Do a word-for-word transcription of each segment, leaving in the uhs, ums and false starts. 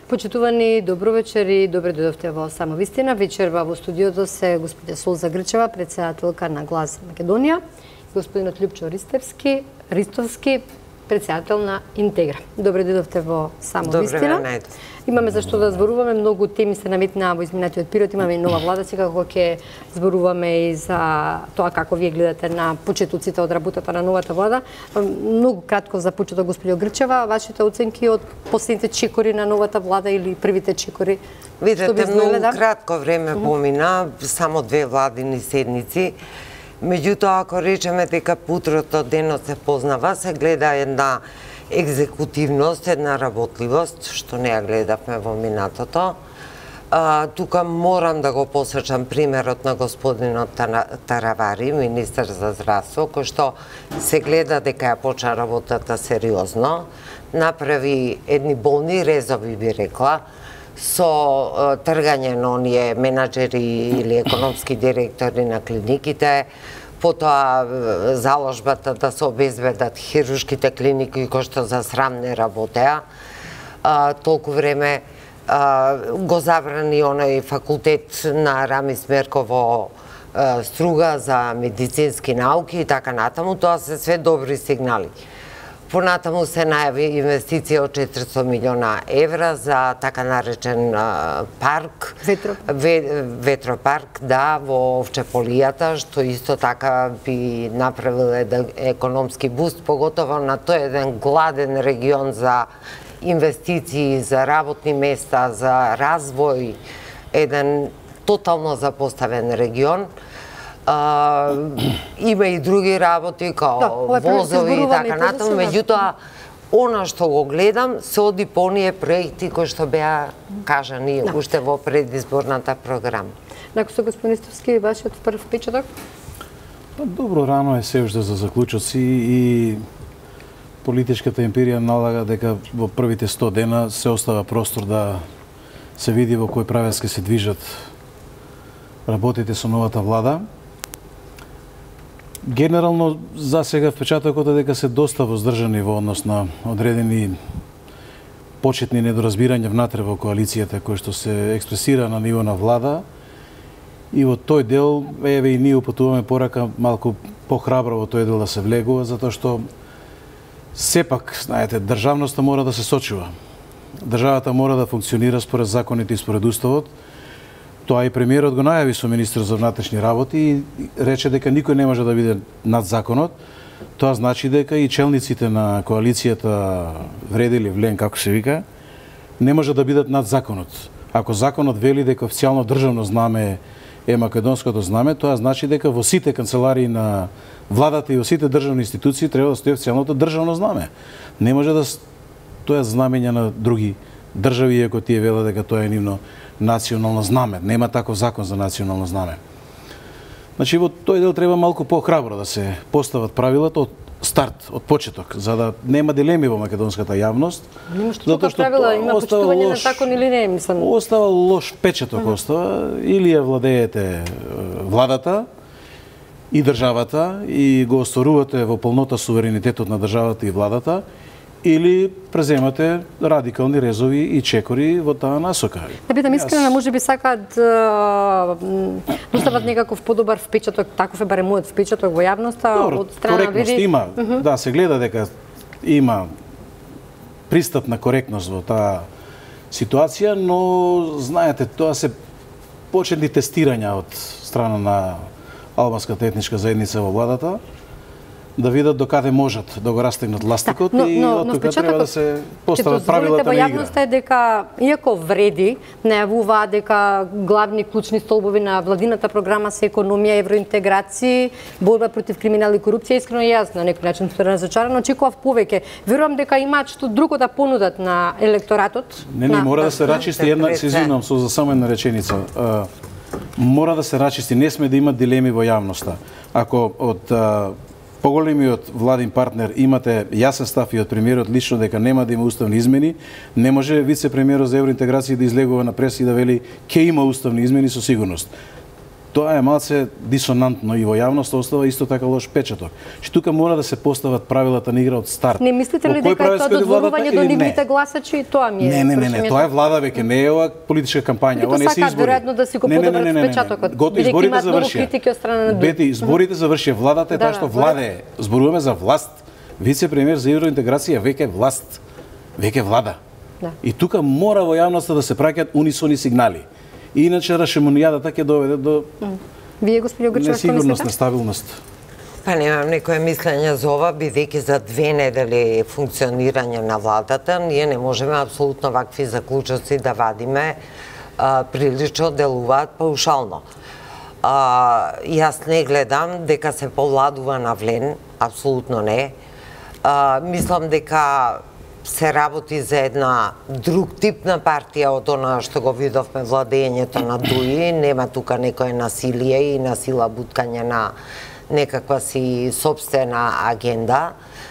Почитувани, добро вечер и добре дојдовте во Само вистина. Вечерва во студиото се господја Солза Грчева, председателка на Глас Македонија, господинот Љупчо Ристевски, Ристовски, председател на Интегра. Добре дојдовте во Само Добре вистина. ве Имаме за што да зборуваме, многу теми се наметнаа во изминатиот период, имаме и нова влада, сега кога ќе зборуваме и за тоа како вие гледате на почетоците од работата на новата влада. Многу кратко за почеток, господјо Грчева, вашите оценки од последните чекори на новата влада или првите чекори? Видете, многу кратко време помина, само две владини седници. Меѓутоа, ако речеме дека утрото денот се познава, се гледа една екзекутивност, една работливост, што не ја гледавме во минатото. А, тука морам да го посочам примерот на господинот Таравари, министер за здравство, кој што се гледа дека ја почна работата сериозно, направи едни болни резови, би рекла, со тргање на оние менаџери или економски директори на клиниките, потоа заложбата да се обезбедат хируршките клиники кои што за срам не работеа. Толку време а, го забрани оној факултет на Рамис Мерков во Струга за медицински науки и така натаму. Тоа се све добри сигнали. Понатаму се најави инвестиција од четиристотини милиона евра за така наречен а, парк, Ветропарк. Ве, ветропарк, да, во Овчеполијата, што исто така би направил еден економски буст, поготово на тој еден гладен регион за инвестиции, за работни места, за развој, еден тотално запоставен регион. Uh, има и други работи, као да, возови и така натаму, меѓутоа, она што го гледам, се оди по оние проекти кои што беа кажани да. уште во предизборната програма. Накој со господин Ристовски, вашиот прв впечаток? Добро, рано е се уште за заклучоци и политичката емпирија налага дека во првите сто дена се остава простор да се види во кој правец ќе се движат работите со новата влада. Генерално, за сега впечатокот е дека се доста воздржани во однос на одредени почетни недоразбирања внатре во коалицијата кои што се експресира на ниво на влада. И во тој дел, еве и ние упатуваме порака малку похрабро во тој дел да се влегува, затоа што сепак, знаете, државноста мора да се сочува. Државата мора да функционира според законите и според уставот. Тоа и премиерот го најави со министер за внатрешни работи и рече дека никој не може да биде над законот. Тоа значи дека и челниците на коалицијата Вреди или Влен, како се вика, не може да бидат над законот. Ако законот вели дека официјално државно знаме е македонското знаме, тоа значи дека во сите канцеларии на владата и во сите државни институции треба да стои официјалното државно знаме. Не може да тоа е знамења на други држави, иако тие велат дека тоа е нивно национално знаме. Нема таков закон за национално знаме. Значи, во тој дел треба малку похрабро да се постават правилата од старт, од почеток, за да нема дилеми во македонската јавност. Нема што тука правила, има почитување на закон или не, мислам. Остава лош печаток, mm-hmm. остава, или ја владеете владата и државата и го остварувате во полнота суверенитетот на државата и владата, или преземате радикални резови и чекори во таа насока. Да бидам искрена, може би сакаат да остават некаков подобар впечаток, таков е барем мојот впечаток во јавноста од страна Види. Има, uh -huh. да, се гледа дека има пристап на коректност во таа ситуација, но знаете, тоа се почетни тестирања од страна на албанската етничка заедница во владата, да видат докаде можат да го растегнат ластикот да, но, и од тука треба да се постават правилата на игра. Во јавноста е дека, иако Вреди најавуваат дека главни клучни столбови на владината програма се економија, евроинтеграција, борба против криминал и корупција, искрено јас на некој начин сум разочарана, очекував повеќе. Верувам дека имаат што друго да понудат на електоратот. Не, не, мора да се рачисти една, се извинувам со за само една реченица. А, мора да се рачисти, не сме да има дилеми во јавноста. Ако од а, поголемиот владин партнер имате јасен став и од премиерот лично дека нема да има уставни измени, не може вице-премиерот за евроинтеграција да излегува на преса и да вели ќе има уставни измени со сигурност. тоа е малце дисонантно и во јавноста остава исто така лош печаток. Што тука мора да се постават правилата на игра од старт. Не мислите ли дека е тоа додворување до нивните гласачи? Тоа ми е. Не, не, не, не, тоа е влада веќе, не е ова политичка кампања, ова не се избори. Веројатно да си го подобрат печатокот. Гото изборите завршија. Критики од страна на Бети, изборите завршија, владата е таа што владе. Зборуваме за власт. Вице-премиер за евроинтеграција веќе власт. Веќе влада. И тука мора во јавноста да се праќаат унисони сигнали. И иначе рашемонијадата ќе доведе до Вие, господин Грчев, што несигурност, мислите? нестабилност. Па немам никое мислење за ова, бидејќи за две недели функционирање на владата, ние не можеме апсолутно вакви заклучоци да вадиме, а, прилично делуваат паушално. А, јас не гледам дека се повладува на влен, апсолутно не. А, мислам дека се работи за една друг тип на партија од она што го видовме владењето на Дуи. Нема тука некое насилие и насила буткање на некаква си собствена агенда.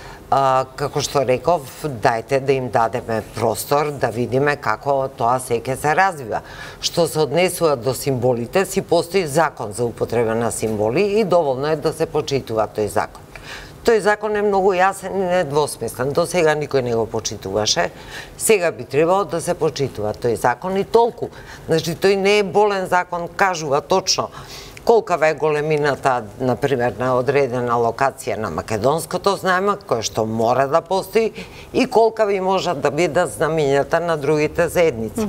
А, како што реков, дајте да им дадеме простор да видиме како тоа сеќе се развива. Што се однесува до символите, си постои закон за употреба на символи и доволно е да се почитува тој закон. Тој закон е многу јасен и недвосмислен. До сега никој не го почитуваше. Сега би требало да се почитува тој закон и толку. Значи, тој не е болен закон, кажува точно колкава е големината, например, на одредена локација на македонското знаеме, кој што мора да постои, и колкави можат да бидат знамењата на другите заедници.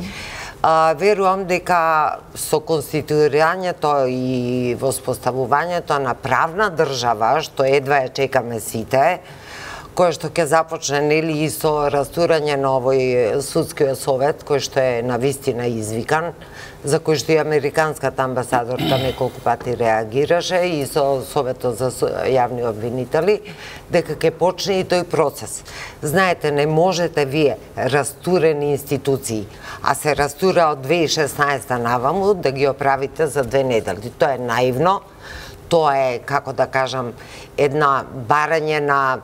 А, верувам дека со конституирањето и воспоставувањето на правна држава, што едва ја чекаме сите, кој што ќе започне нели и со растурање на овој судскиот совет, кој што е навистина извикан, за кој што и американската амбасадорка неколку пати реагираше, и со Советот за јавни обвинители, дека ќе почне и тој процес. Знаете, не можете вие растурени институции, а се растура од две илјади и шеснаесета наваму, да ги оправите за две недели. Тоа е наивно, тоа е, како да кажам, една барање на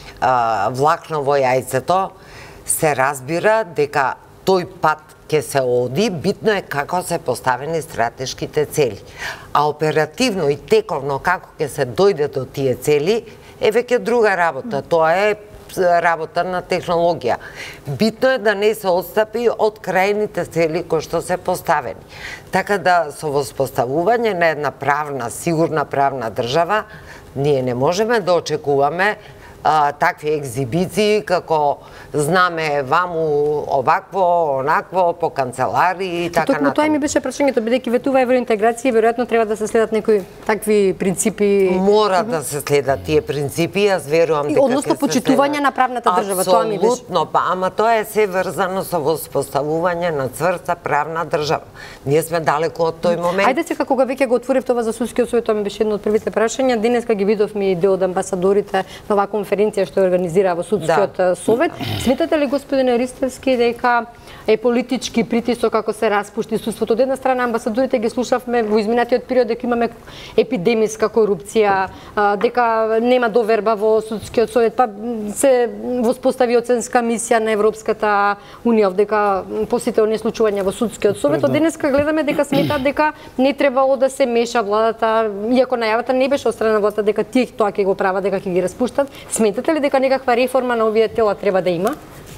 а, влакно во јајцето. Се разбира дека тој пат ќе се оди, битно е како се поставени стратешките цели. А оперативно и тековно како ќе се дојде до тие цели е веќе друга работа. Тоа е работа на технологија. Битно е да не се отстапи од крајните цели кои што се поставени. Така да со воспоставување на една правна, сигурна правна држава, ние не можеме да очекуваме а, такви екзибиции како знаме ваму овакво, онакво, по канцелари и така натаму. Токму тоа ми беше прашањето, бидејќи ветува евроинтеграција, веројатно треба да се следат некои такви принципи. Мора да се следат тие принципи, јас верувам дека односно почитување на правната држава, тоа ми беше. Апсолутно, па ама тоа е се врзано со воспоставување на цврста правна држава. Ние сме далеку од тој момент. Ајде сега кога веќе го отворив тоа за судскиот совет, тоа ми беше едно од првите прашања. Денеска ги видовме и дел од амбасадорите на оваа конференција што организира во судскиот да. совет. Сметате ли, господине Ристевски, дека е политички притисок како се распушти судството? Од една страна амбасадорите ги слушавме во изминатиот период дека имаме епидемиска корупција, дека нема доверба во судскиот совет, па се воспостави оценска мисија на Европската унија дека посетил не случувања во судскиот совет. Од денеска гледаме дека сметаат дека не требало да се меша владата, иако најавата не беше од страна на владата дека тие тоа ќе го прават, дека ќе ги распуштат. Сметате ли дека некаква реформа на овие тела треба да има?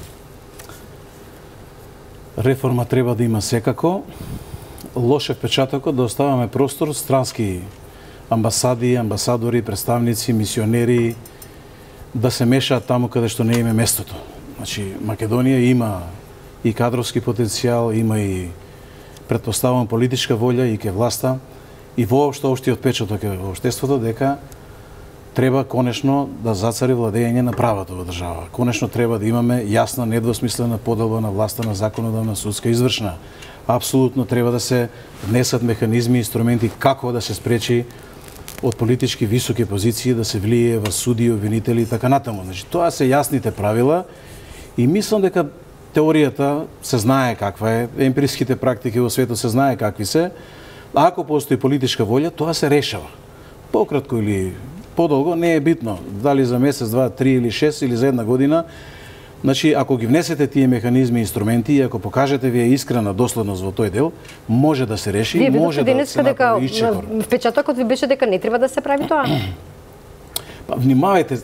Реформа треба да има секако. Лош е впечатокот да оставаме простор странски амбасади, амбасадори, представници, мисионери да се мешаат таму каде што не им е местото. Значи, Македонија има и кадровски потенцијал, има и претпоставувам политичка волја и ке власта и воопшто општиот печаток е во општеството дека треба конечно да зацари владење на правото во држава. Конечно треба да имаме јасна, недвосмислена поделба на власта на законодавна, судска и извршна. Апсолутно треба да се внесат механизми, инструменти како да се спречи од политички високи позиции да се влие во суди, обвинители и така натаму. Значи, тоа се јасните правила и мислам дека теоријата се знае каква е, емпириските практики во светот се знае какви се. Ако постои политичка волја, тоа се решава. Пократко или подолго, не е битно. Дали за месец, два, три или шест или за една година, Значи, ако ги внесете тие механизми и инструменти и ако покажете вие искрена доследност во тој дел, може да се реши, вие може да се направи исчекор. Впечатокот ви беше дека не треба да се прави тоа. Па, внимавајте,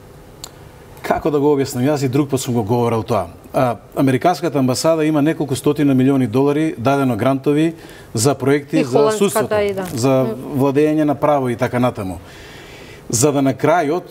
како да го објаснам, јас и друг пат сум го говорил тоа. А, Американската амбасада има неколку стотина милиони долари дадено грантови за проекти за судството, да. За владење на право и така натаму. За да на крајот,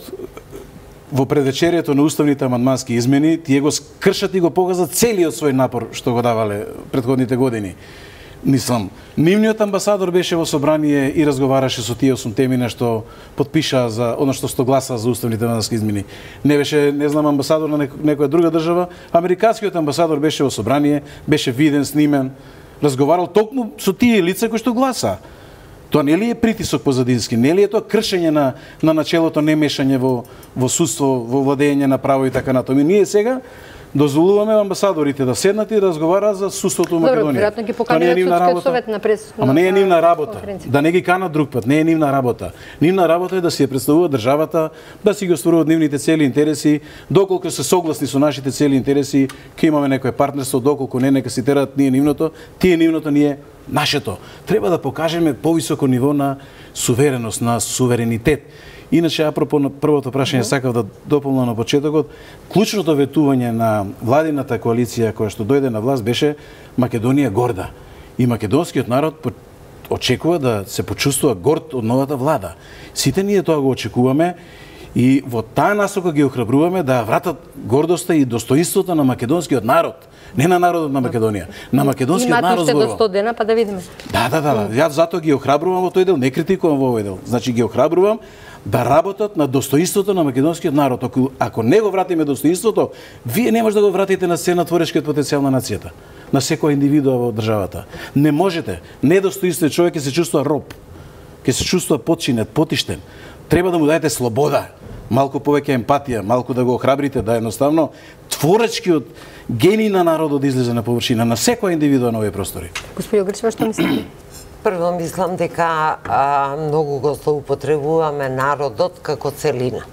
во предвечерието на уставните амандмански измени, тие го скршат и го показат целиот свој напор што го давале претходните години. Мислам, нивниот амбасадор беше во собрание и разговараше со тие осум темина што потпиша за оно што сто гласа за уставните амандмански измени. Не беше, не знам, амбасадор на некоја друга држава, американскиот амбасадор беше во собрание, беше виден, снимен, разговарал токму со тие лица кои што гласа. Тоа не ли е притисок позадински, не ли е тоа кршење на, на начелото немешање во, во судство, во владење на право и така натаму. Ние сега дозволуваме амбасадорите да седнат и да разговараат за судството во Македонија. Добро, веројатно ги покануваат судскиот совет на прес. Ама не е нивна работа. Да не ги канат друг пат, не е нивна работа. Нивна работа е да си ја представува државата, да си ги остваруваат нивните цели и интереси, доколку се согласни со нашите цели и интереси, ќе имаме некое партнерство, доколку не, нека си терат ние нивното, тие нивното, ние нашето. Треба да покажеме повисоко ниво на сувереност, на суверенитет. Иначе, апропо на првото прашање, сакав да дополнам на почетокот, клучното ветување на владината коалиција која што дојде на власт беше Македонија горда. И македонскиот народ очекува да се почувствува горд од новата влада. Сите ние тоа го очекуваме и во таа насока ги охрабруваме да вратат гордоста и достоинството на македонскиот народ. Не на народот на Македонија, на македонскиот народ зборувам. Имате уште до сто дена, па да видиме. Да, да, да, да. Јас затоа ги охрабрувам во тој дел, не критикувам во овој дел. Значи ги охрабрувам да работат на достоинството на македонскиот народ. Ако, ако не го вратиме достоинството, вие не може да го вратите на сцена творечкиот потенцијал на нацијата, на секоја индивидуа во државата. Не можете. Недостоинствен човек ќе се чувствува роб, ќе се чувствува подчинет, потиштен. Треба да му дадете слобода, малку повеќе емпатија, малку да го охрабрите да едноставно творечкиот гений на народот да излезе на површина на секоја индивидуа на овие простори. Господио Грчева, што мислите? Прво мислам дека а, многу го злоупотребуваме народот како целина.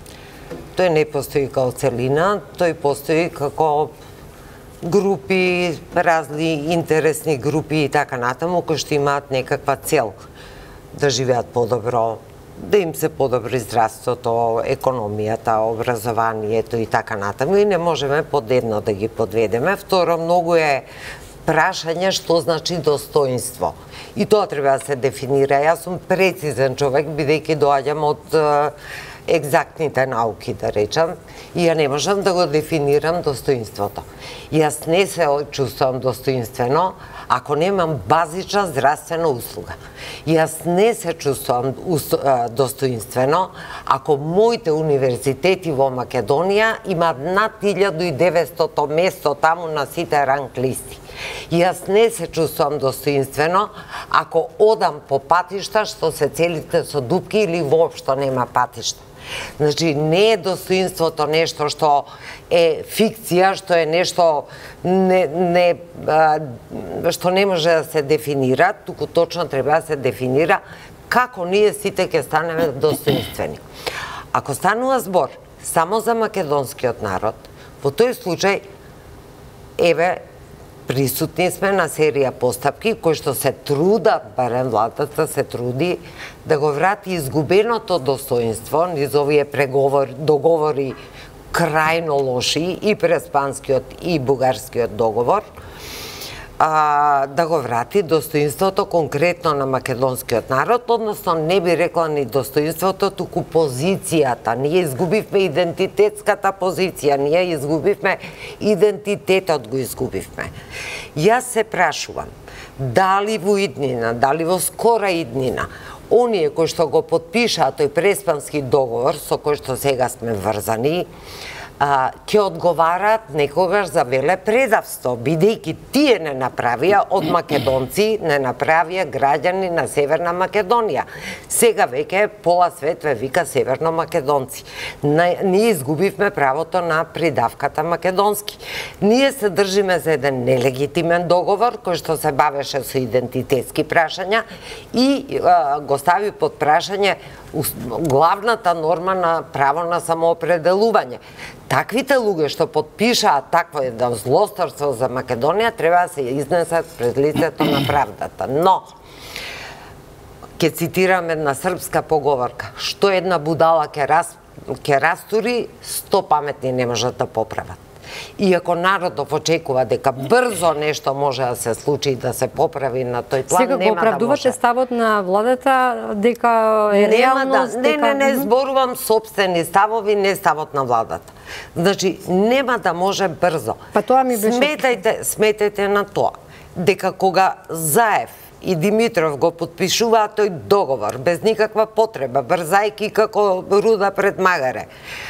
Тој не постои како целина, тој постои како групи, разни интересни групи и така натаму, кои што имаат некаква цел да живеат подобро, да им се подобри здравството, економијата, образованието и така натаму, и не можеме подедно да ги подведеме. Второ, многу е прашање што значи достоинство. И тоа треба да се дефинира. Јас сум прецизен човек, бидејќи доаѓам од екзактните науки, да речам, и ја не можам да го дефинирам достоинството. Јас не се чувствувам достоинствено ако немам базична здравствена услуга. Јас не се чувствувам достоинствено ако моите универзитети во Македонија имаат над илјаду и деветстото место таму на сите ранг листи. Јас не се чувствувам достоинствено ако одам по патишта што се целите со дупки или воопшто нема патишта. Значи, не е достоинството нешто што е фикција, што е нешто не, не, а, што не може да се дефинира, туку точно треба да се дефинира како ние сите ќе станеме достоинствени. Ако станува збор само за македонскиот народ, во тој случај, еве, присутни сме на серија постапки кои што се трудат, барем владата се труди, да го врати изгубеното достоинство низ овие преговори, договори крајно лоши, и преспанскиот и бугарскиот договор, а, да го врати достоинството конкретно на македонскиот народ, односно не би рекла ни достоинството, туку позицијата. Ние изгубивме идентитетската позиција, ние изгубивме идентитетот, го изгубивме. Јас се прашувам, дали во иднина, дали во скора иднина, оние кои што го потпишаа тој преспански договор, со кој што сега сме врзани, ќе одговараат некогаш за велепредавство, бидејќи тие не направија, од македонци не направија граѓани на Северна Македонија. Сега веќе пола свет ве вика северно македонци. Ние изгубивме правото на придавката македонски. Ние се држиме за еден нелегитимен договор кој што се бавеше со идентитетски прашања и а, го стави под прашање главната норма на право на самоопределување. таквите луѓе што потпишаат такво едно злосторство за Македонија треба да се изнесат пред лицето на правдата. Но, ќе цитирам една српска поговорка, што една будала ќе рас, ќе растури, сто паметни не можат да поправат. Иако народот очекува дека брзо нешто може да се случи и да се поправи на тој план, сега нема да може. Сега го оправдувате ставот на владата дека е реалност, да, не, дека... не, не, зборувам собствени ставови, не ставот на владата. Значи, нема да може брзо. Па тоа ми беше... Сметајте, сметајте на тоа, дека кога Заев и Димитров го подпишуваат тој договор, без никаква потреба, брзајки како руда пред магаре,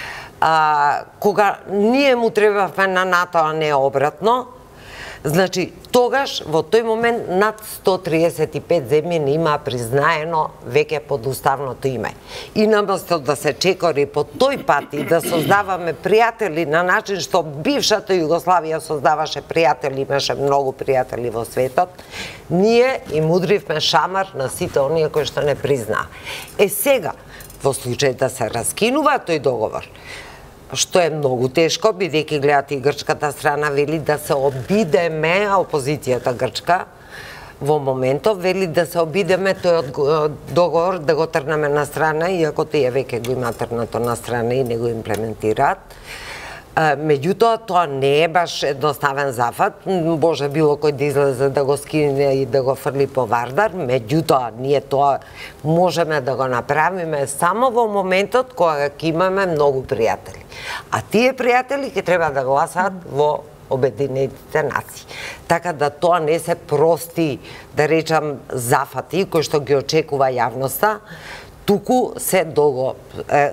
а, кога ние му требавме на НАТО, а не обратно, значи, тогаш, во тој момент, над сто триесет и пет земји не имаа признаено веќе под уставното име. И наместо да се чекори по тој пат и да создаваме пријатели на начин што бившата Југославија создаваше пријатели, имаше многу пријатели во светот, ние им удривме шамар на сите оние кои што не признаа. Е сега, во случај да се раскинува тој договор, што е многу тешко, бидејќи гледате и грчката страна вели да се обидеме, опозицијата грчка, во моментов вели да се обидеме тој договор да го трнеме на страна, иако тие веќе го има трнато на страна и не го имплементираат. Меѓутоа, тоа не е баш едноставен зафат. Може било кој да излезе да го скине и да го фрли по Вардар, меѓутоа, ние тоа можеме да го направиме само во моментот кога ќе имаме многу пријатели. А тие пријатели ќе треба да гласаат во Обединетите нации. Така да тоа не се прости, да речам, зафати кои што ги очекува јавноста, туку се долго е, е,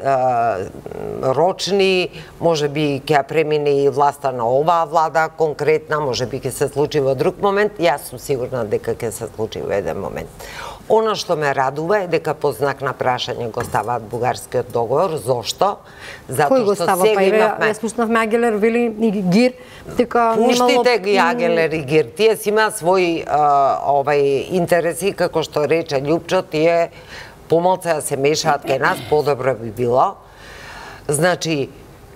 рочни, може би ќе премине и власта на оваа влада конкретна, може би ќе се случи во друг момент, јас сум сигурна дека ќе се случи во еден момент. Она што ме радува е дека по знак на прашање го ставаат бугарскиот договор. Зошто? Затоа Кој го става? Па имавме... Јас слушнавме Агелер, Вили и Гир, дека Пуштите ги Агелер и Гир, тие си имаат своји овај интереси, како што рече Љупчо, тие помалку да се мешаат кај нас, подобро би било. Значи,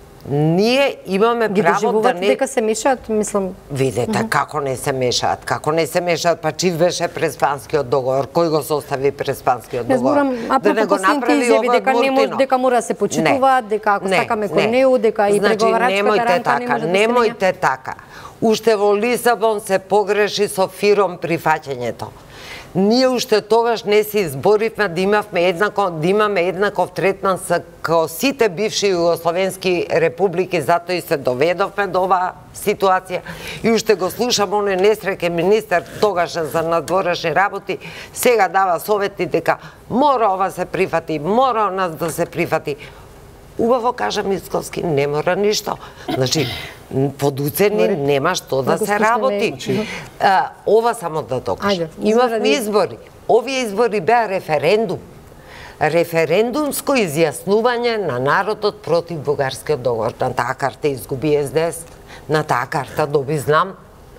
ние имаме ги право да не... дека се мешаат, мислам... Видете, mm -hmm. како не се мешаат, како не се мешаат, па чив беше Преспанскиот договор, кој го состави Преспанскиот договор? Не зборам, а да последните изјави, дека не може, дека мора да се почитуваат, дека ако сакаме кој неу, дека и преговарачката рамка не може да се менја. Немојте така. Уште во Лисабон се погреши со фиром прифаќањето. Ние уште тогаш не се изборивме да имавме еднаков, да имаме еднаков третман со као сите бивши југословенски републики, затоа и се доведовме до оваа ситуација. И уште го слушам оној несреќен министер тогашен за надворешни работи, сега дава совети дека мора ова се прифати, мора нас да се прифати. Убаво кажа Мицковски, не мора ништо. Значи, под уцени нема што да се работи. А, ова само да докажам. Имавме избори. Овие избори беа референдум. Референдумско изјаснување на народот против бугарскиот договор. На таа карта изгуби Ес Де Ес, на таа карта доби знам.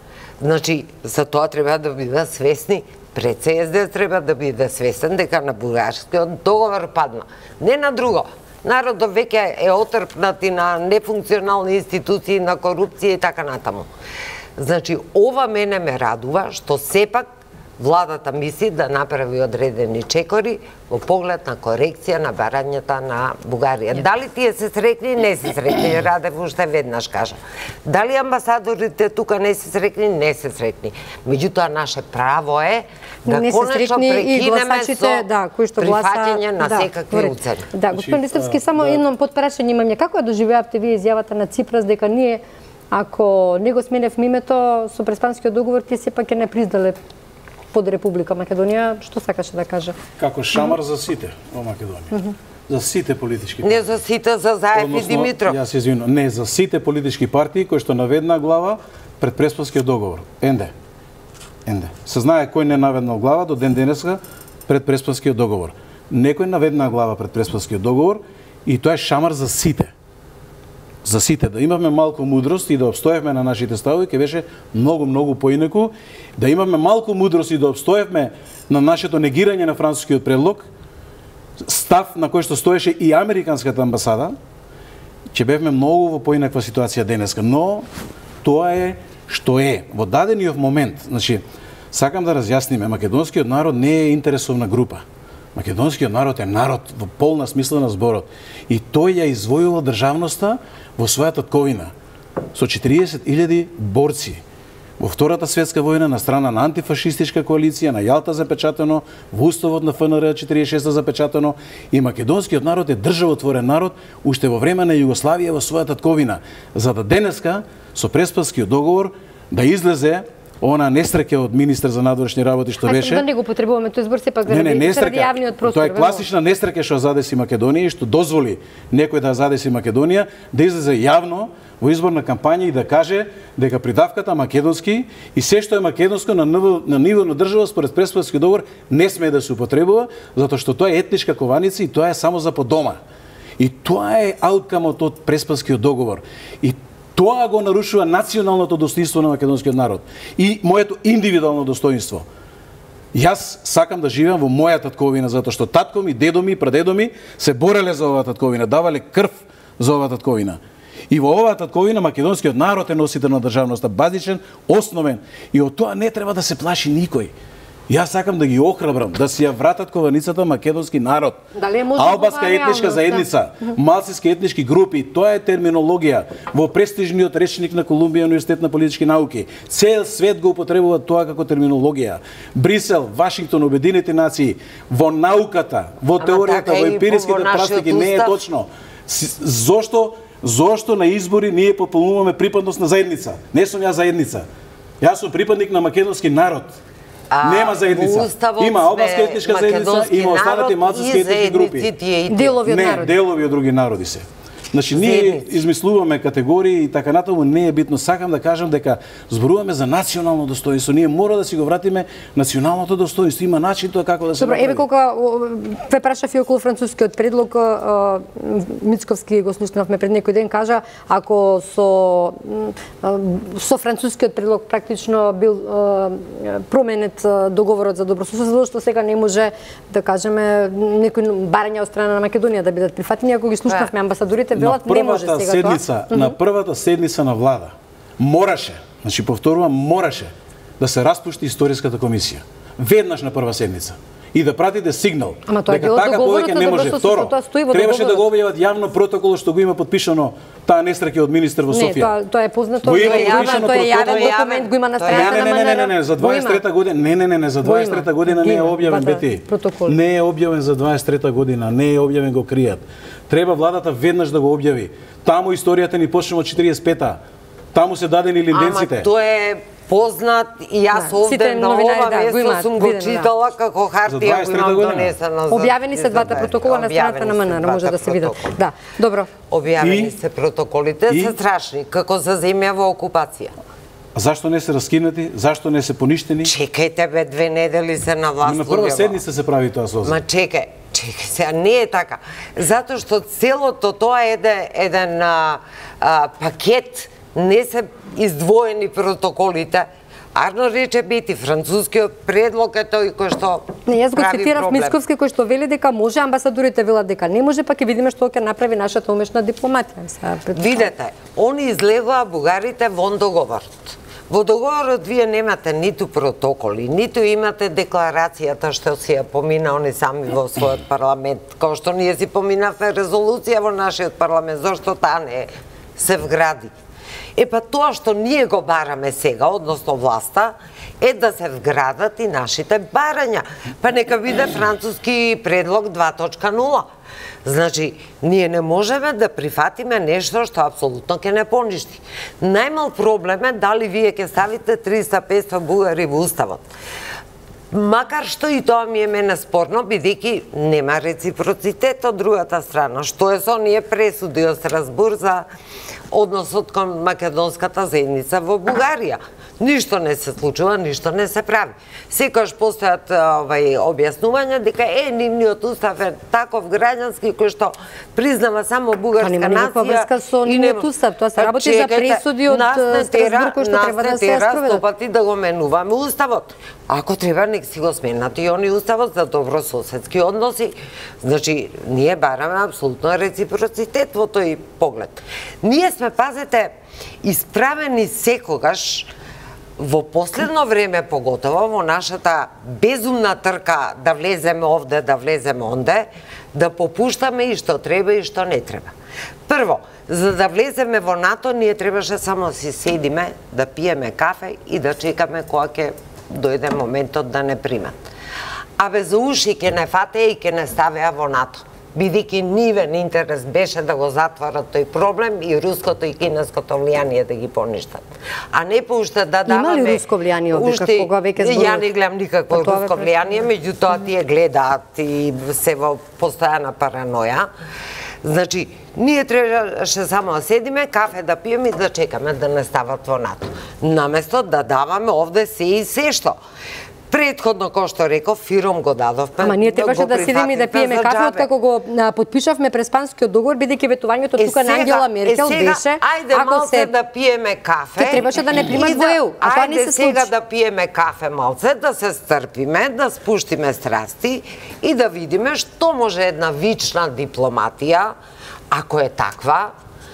Значи, за тоа треба да биде свесни. Пред се Ес Де Ес треба да биде свесен дека на бугарскиот договор падна. Не на друго. Народот веќе е отрпнат и на нефункционални институции, на корупција и така натаму. Значи, ова мене ме радува, што сепак владата мисли да направи одредени чекори во поглед на корекција на барањата на Бугарија. Дали тие се срекни? Не се срекни. Радев уште веднаш кажа. Дали амбасадорите тука не се срекни? Не се срекни. Меѓутоа, наше право е да конечно прекинеме со да, кои што прифаќање на секакви уцени. Да, господин Ристовски, само едно подпрашање имам. Како ја доживеавте вие изјавата на Ципрас дека ние, ако не го сменевме името со Преспанскиот договор, тие сепак ќе не признале под Република Македонија, што сакаше да каже? Како шамар за сите во Македонија. Mm -hmm. За сите политички партии. Не за сите, за Заев и Димитров. Јас се извинувам, не за сите политички партии кои што наведна глава пред Преспанскиот договор. Енде. Енде. Се знае кој не наведнал глава до ден денеска пред Преспанскиот договор. Некој наведна глава пред Преспанскиот договор и тоа е шамар за сите. За сите, да имавме малку мудрост и да обстоевме на нашите ставови, ќе беше многу, многу поинеку. Да имавме малку мудрост и да обстоевме на нашето негирање на францускиот предлог, став на кој што стоеше и американската амбасада, ќе бевме многу во поинаква ситуација денеска, но тоа е што е. Во дадениот момент, значи, сакам да разјасниме, македонскиот народ не е интересовна група. Македонскиот народ е народ во полна смисла на зборот. И тој ја извојува државноста во својата татковина со четириесет илјади борци. Во Втората светска војна на страна на антифашистичка коалиција, на Јалта запечатено, во уставот на Ф Н Р четириесет и шеста запечатено, и македонскиот народ е државотворен народ уште во време на Југославија во својата татковина. За да денеска со Преспанскиот договор да излезе она несреќа од министар за надворешни работи што беше. Да не го потребуваме тој збор сепак не, не, заради јавниот простор. Тоа е класична несреќа што задеси Македонија и што дозволи некој да задеси Македонија да излезе јавно во изборна кампања и да каже дека придавката македонски и се што е македонско на ниво на, ниво на држава според Преспанскиот договор не смее да се употребува затоа што тоа е етничка кованица и тоа е само за по дома. И тоа е ауткамот од Преспанскиот договор. И тоа го нарушува националното достоинство на македонскиот народ и моето индивидуално достоинство. Јас сакам да живеам во мојата татковина затоа што татко ми, дедо ми, прадедо ми се бореле за оваа татковина, давале крв за оваа татковина. И во оваа татковина македонскиот народ е носител на државноста, базичен, основен, и од тоа не треба да се плаши никој. Јас сакам да ги охрабрам, да си ја вратат кованицата македонски народ. Албанска етничка заедница, малцински етнички групи, тоа е терминологија во престижниот речник на Колумбија универзитет на политички науки. Цел свет го употребува тоа како терминологија. Брисел, Вашингтон, Обединените нации, во науката, во теоријата, во емпириските практики не е точно. Зошто Зошто на избори ние пополнуваме припадност на заедница? Не сум ја заедница. Јас сум припадник на македонски народ. А, нема заедница. Има албанска етничка заедница, има останати малцински етнички групи. Делови од народи. народи. Не, делови од други народи се. Значи, ние измислуваме категории и така натаму, не е битно. Сакам да кажам дека зборуваме за национално достоинство. Ние мора да си го вратиме националното достоинство. Има начин тоа како да се Добро, направи. еве кога ве прашав и околу францускиот предлог, Мицковски го слушнавме пред некој ден, кажа ако со со францускиот предлог практично бил променет договорот за добрососедство, што сега не може да кажеме некои барања од страна на Македонија да бидат прифатени, ако ги слушнавме амбасадорите велат не може сега седница, тоа. На првата седница на влада мораше, значи повторувам, мораше да се распушти историската комисија. Веднаш на прва седница. И да пратите сигнал дека така повеќе не може. Второ, требаше да го објават јавно протоколот што го има подпишано таа несреќа од министер во Софија. Не, тоа тоа е познато, тоа е јавен, тоа е јавен документ, го има на страната на Не, не, не, не, за дваесет и трета година, не, не, не, не, за дваесет и трета година не е објавен БТИ. Не е објавен за дваесет и трета година, не е објавен, го кријат. Треба владата веднаш да го објави. Таму историјата ни почнува од четириесет и пета. Таму се дадени линденците. Ама тоа е познат и јас овде на ова место сум го читала како хартија го имам донесена. Објавени се двата протокола на страната на МНР, може да се видат. Да, добро. Објавени се протоколите, се страшни, како за земја во окупација. А зашто не се раскинати? Зашто не се поништени? Чекајте бе, две недели се на власт. На прва седница се прави тоа соза. Ма чекај, чекај се, не е така. Затоа што целото тоа е еден пакет, не се издвоени протоколите. Арно рече бити, францускиот предлог е тој кој што Не, јас го цитирав Мицковски кој што вели дека може, амбасадорите велат дека не може, па ќе видиме што ќе направи нашата умешна дипломатија. Видете, они излегоа бугарите вон договорот. Во договорот вие немате ниту протоколи, ниту имате декларацијата што си ја помина они сами во својот парламент, како што ние си поминавме резолуција во нашиот парламент, зашто таа не се вгради. Е па тоа што ние го бараме сега, односно власта, е да се вградат и нашите барања. Па нека биде француски предлог два точка нула. Значи, ние не можеме да прифатиме нешто што апсолутно ќе не поништи. Најмал проблем е дали вие ќе ставите триста петста бугари во уставот. Макар што и тоа ми е мене спорно, бидејќи нема реципроцитет од другата страна. Што е со оние пресуди од Страсбург за односот кон македонската заедница во Бугарија. Ништо не се случува, ништо не се прави. Секогаш постојат овај објаснувања дека е нивниот устав е таков граѓански кој што признава само бугарска нација. Нема никаква врска со нивниот устав, тоа се работи за пресуди од Страсбург кој што треба да се спроведат. Стопати да го менуваме уставот. Ако треба, нек си го сменат и они уставот за добрососедски односи. Значи, ние бараме апсолутно реципроцитет во тој поглед. Ние сме, пазете, исправени секогаш во последно време, поготово во нашата безумна трка да влеземе овде, да влеземе онде, да попуштаме и што треба и што не треба. Прво, за да влеземе во НАТО, ние требаше само си седиме, да пиеме кафе и да чекаме кога ќе дојде моментот да не примат. А без уши ќе не фатеа и ќе не ставеа во НАТО. Бидејќи нивен интерес беше да го затворат тој проблем и руското и кинеското влијание да ги поништат. А не по уште да даваме... Има ли руско влијание овде, кога веќе зборуват? Ја не гледам никакво руско влијание, меѓутоа тие гледаат и се во постојана параноја. Значи, ние требаше само да седиме, кафе да пиеме и да чекаме да не стават во НАТО. Наместо да даваме овде се и се што. Предходно, кој што реков, фиром го дадовме. Ама ние требаше да седиме и да пиеме кафе, откако го подпишавме Преспанскиот договор, бидејќи ветувањето тука на Ангела Меркел беше... Ајде малце да пиеме кафе. Ке требаше да не примат во Е У, а тоа не се случи. Ајде сега да пиеме кафе малце, да се стрпиме, да спуштиме страсти и да видиме што може една вична дипломатија, ако е таква,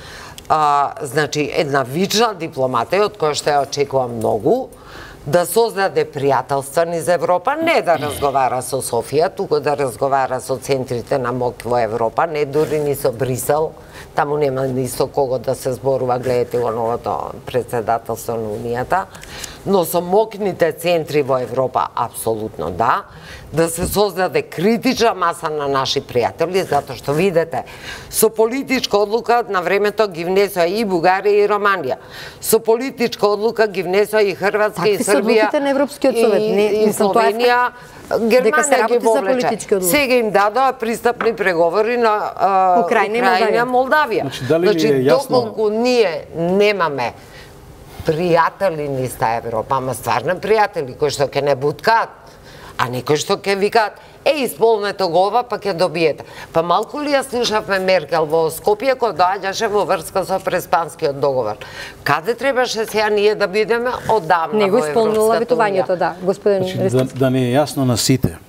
а, значи една вична дипломатија, од која што ја очекувам многу, да создаде пријателства низ Европа, не да разговара со Софија, туку да разговара со центрите на моќ во Европа, не дури ни со Брисел, таму нема ни со кого да се зборува, гледате во новото председателство на Унијата, но со моќните центри во Европа, апсолутно да, да се создаде критична маса на наши пријатели, затоа што видите, со политичка одлука на времето ги внесоа и Бугарија и Романија, со политичка одлука ги внесоа и Хрватска и Србија, на Европскиот совет, и Словенија, Германија ги вовлече. Сега им дадоа пристапни преговори на Украина и Молдавија. Значи, доколку ние немаме пријатели низ таа Европа, ама стварно пријатели кои што ќе не буткаат, а некои што ќе викаат, е, исполнете го ова, па ќе добиете. Па малку ли ја слушавме Меркел во Скопје, кој доаѓаше во врска со Преспанскиот договор? Каде требаше сега ние да бидеме одамна во Европската унија? Не го исполнила ветувањето, да, господин Ристовски. Да не е јасно на сите,